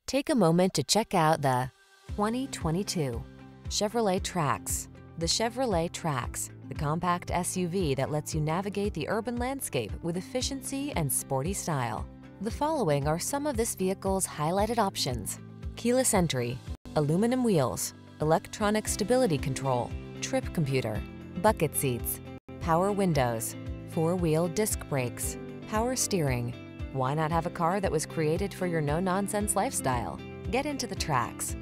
Take a moment to check out the 2022 Chevrolet Trax. The Chevrolet Trax, the compact SUV that lets you navigate the urban landscape with efficiency and sporty style. The following are some of this vehicle's highlighted options: keyless entry, aluminum wheels, electronic stability control, trip computer, bucket seats, power windows, four-wheel disc brakes, power steering. Why not have a car that was created for your no-nonsense lifestyle? Get into the Trax.